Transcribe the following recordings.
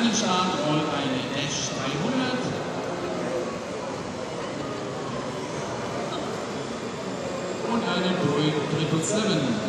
kleinen Start rollt eine Dash 300. Und eine Boeing 777.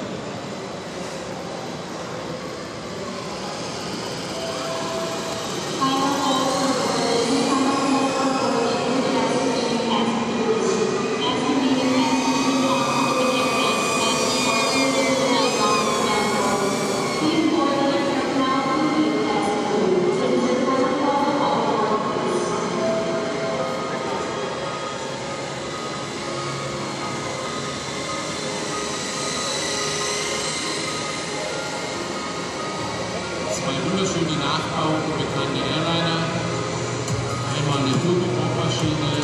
Zwei wunderschöne Nachbauten bekannte Airliner. Einmal eine Turboprop-Maschine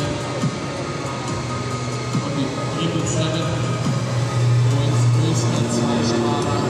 und die 777, Boeings größten Zweistrahler.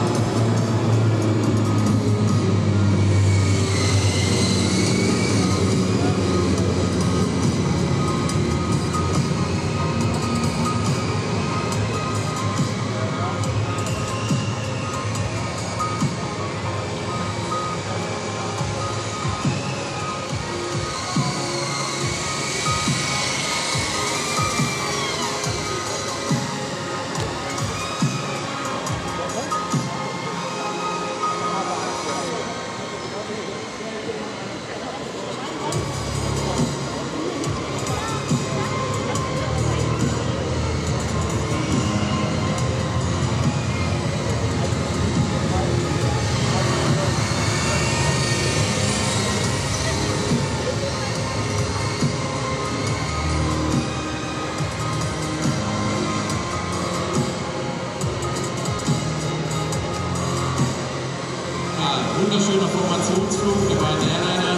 Wunderschöner Formationsflug der beiden Airliner.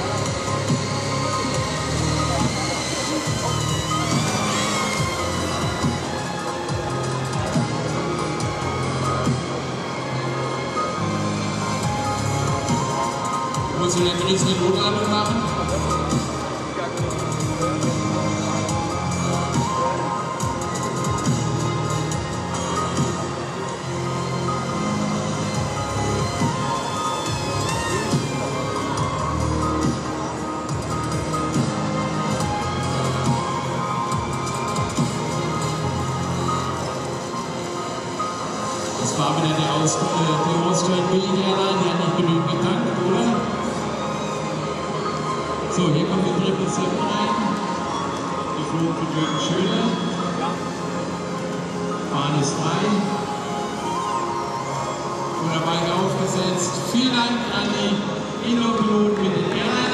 Wollen Sie eine größere Notlandung machen? Das war wieder die Austrian Billing Airline, die hat nicht genügend getankt, oder? So, hier kommt die 777 rein. Die Flug mit Jürgen Schöne. Bahn ist frei. Wunderbar aufgesetzt. Vielen Dank an die Inno-Piloten mit den Airlines.